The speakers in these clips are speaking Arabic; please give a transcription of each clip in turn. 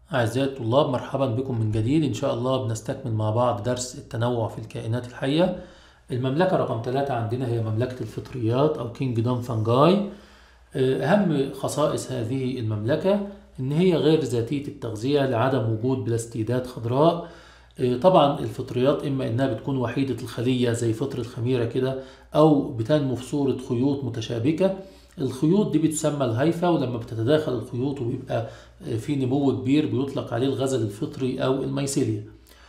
أعزائي الطلاب، مرحبا بكم من جديد. إن شاء الله بنستكمل مع بعض درس التنوع في الكائنات الحية. المملكة رقم 3 عندنا هي مملكة الفطريات أو كينجدوم فانجاي. أهم خصائص هذه المملكة إن هي غير ذاتية التغذية لعدم وجود بلاستيدات خضراء. طبعا الفطريات إما إنها بتكون وحيدة الخلية زي فطر الخميرة كده، أو بتنمو في صورة خيوط متشابكة. الخيوط دي بتسمى الهيفا، ولما بتتداخل الخيوط وبيبقى في نمو كبير بيطلق عليه الغزل الفطري أو الميسيليا.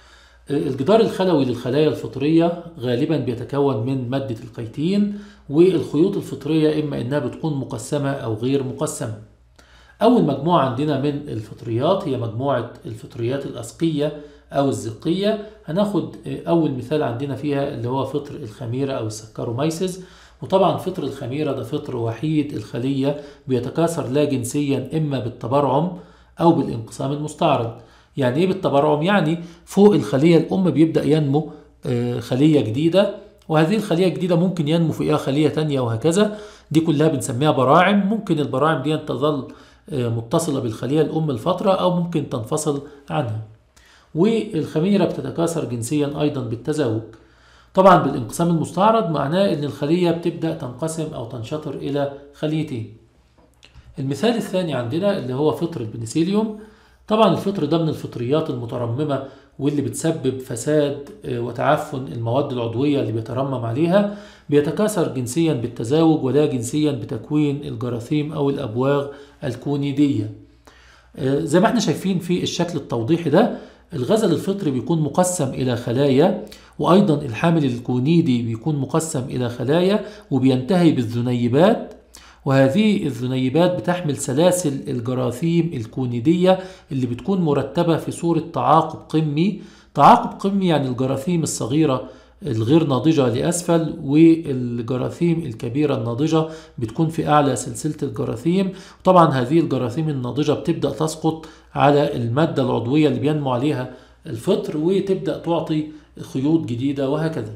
الجدار الخلوي للخلايا الفطرية غالبا بيتكون من مادة الكيتين، والخيوط الفطرية إما إنها بتكون مقسمة أو غير مقسمة. أول مجموعة عندنا من الفطريات هي مجموعة الفطريات الأسقية أو الزقية. هناخد أول مثال عندنا فيها اللي هو فطر الخميرة أو السكرومايسيس. وطبعا فطر الخميرة ده فطر وحيد الخلية بيتكاثر لا جنسيا، إما بالتبرعم أو بالانقسام المستعرض. يعني إيه بالتبرعم؟ يعني فوق الخلية الأم بيبدأ ينمو خلية جديدة، وهذه الخلية الجديدة ممكن ينمو فيها خلية تانية وهكذا. دي كلها بنسميها براعم. ممكن البراعم دي تظل متصلة بالخلية الأم لفترة، أو ممكن تنفصل عنها. والخميرة بتتكاثر جنسيا أيضا بالتزاوج. طبعا بالانقسام المستعرض معناه أن الخلية بتبدأ تنقسم أو تنشطر إلى خليتين. المثال الثاني عندنا اللي هو فطر البنسيليوم. طبعا الفطر ده من الفطريات المترممة، واللي بتسبب فساد وتعفن المواد العضوية اللي بيترمم عليها. بيتكاثر جنسيا بالتزاوج ولا جنسيا بتكوين الجراثيم أو الأبواغ الكونيدية. زي ما احنا شايفين في الشكل التوضيحي ده، الغزل الفطري بيكون مقسم إلى خلايا، وأيضا الحامل الكونيدي بيكون مقسم إلى خلايا وبينتهي بالذنيبات. وهذه الذنيبات بتحمل سلاسل الجراثيم الكونيدية اللي بتكون مرتبة في صورة تعاقب قمي. تعاقب قمي يعني الجراثيم الصغيرة الغير ناضجة لأسفل، والجراثيم الكبيرة الناضجة بتكون في أعلى سلسلة الجراثيم. طبعا هذه الجراثيم الناضجة بتبدأ تسقط على المادة العضوية اللي بينمو عليها الفطر، وتبدأ تعطي خيوط جديدة وهكذا.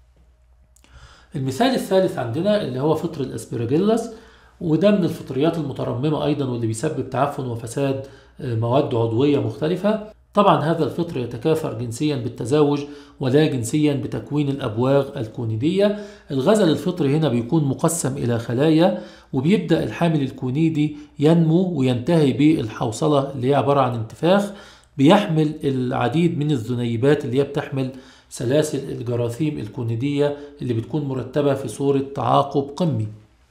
المثال الثالث عندنا اللي هو فطر الأسبرجيلاس، وده من الفطريات المترممة أيضا، واللي بيسبب تعفن وفساد مواد عضوية مختلفة. طبعا هذا الفطر يتكاثر جنسيا بالتزاوج ولا جنسيا بتكوين الأبواغ الكونيدية. الغزل الفطري هنا بيكون مقسم إلى خلايا، وبيبدأ الحامل الكونيدي ينمو وينتهي بالحوصلة اللي هي عبارة عن انتفاخ. بيحمل العديد من الذنيبات اللي هي بتحمل سلاسل الجراثيم الكونيدية اللي بتكون مرتبة في صورة تعاقب قمي.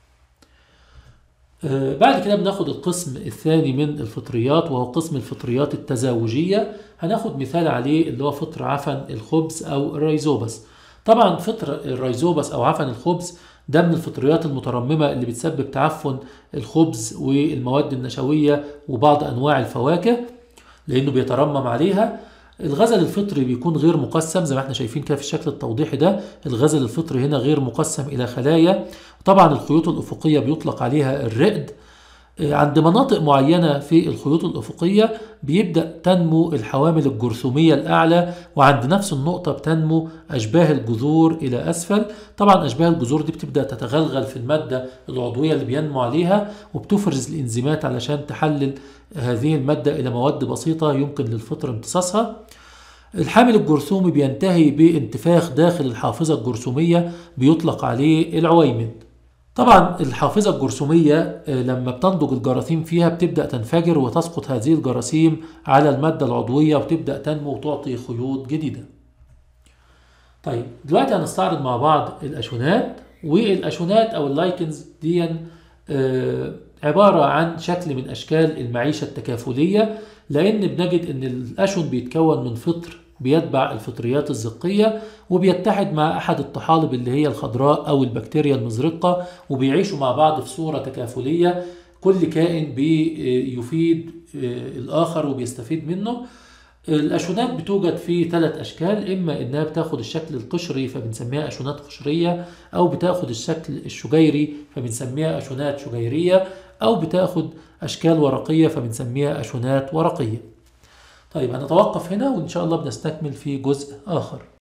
بعد كده بناخد القسم الثاني من الفطريات، وهو قسم الفطريات التزاوجية. هناخد مثال عليه اللي هو فطر عفن الخبز أو الريزوبس. طبعا فطر الريزوبس أو عفن الخبز ده من الفطريات المترممة اللي بتسبب تعفن الخبز والمواد النشوية وبعض أنواع الفواكه، لأنه بيترمم عليها. الغزل الفطري بيكون غير مقسم زي ما احنا شايفين كده في الشكل التوضيحي ده. الغزل الفطري هنا غير مقسم إلى خلايا. طبعا الخيوط الأفقية بيطلق عليها الرئد. عند مناطق معينة في الخيوط الأفقية بيبدأ تنمو الحوامل الجرثومية الأعلى، وعند نفس النقطة بتنمو أشباه الجذور إلى أسفل. طبعا أشباه الجذور دي بتبدأ تتغلغل في المادة العضوية اللي بينمو عليها، وبتفرز الإنزيمات علشان تحلل هذه المادة إلى مواد بسيطة يمكن للفطر امتصاصها. الحامل الجرثومي بينتهي بانتفاخ داخل الحافظة الجرثومية بيطلق عليه العويمد. طبعا الحافظة الجرثومية لما بتنضج الجراثيم فيها بتبدأ تنفجر وتسقط هذه الجراثيم على المادة العضوية، وتبدأ تنمو وتعطي خيوط جديدة. طيب دلوقتي هنستعرض مع بعض الأشونات. والأشونات أو اللايكنز دي عبارة عن شكل من أشكال المعيشة التكافلية، لأن بنجد أن الأشون بيتكون من فطر بيتبع الفطريات الزقية، وبيتحد مع أحد الطحالب اللي هي الخضراء أو البكتيريا المزرقة، وبيعيشوا مع بعض في صورة تكافلية. كل كائن بيفيد الآخر وبيستفيد منه. الأشونات بتوجد في 3 أشكال، إما إنها بتاخد الشكل القشري فبنسميها أشونات قشرية، أو بتاخد الشكل الشجيري فبنسميها أشونات شجيرية، أو بتاخد أشكال ورقية فبنسميها أشونات ورقية. طيب هنتوقف هنا، وإن شاء الله بنستكمل في جزء آخر.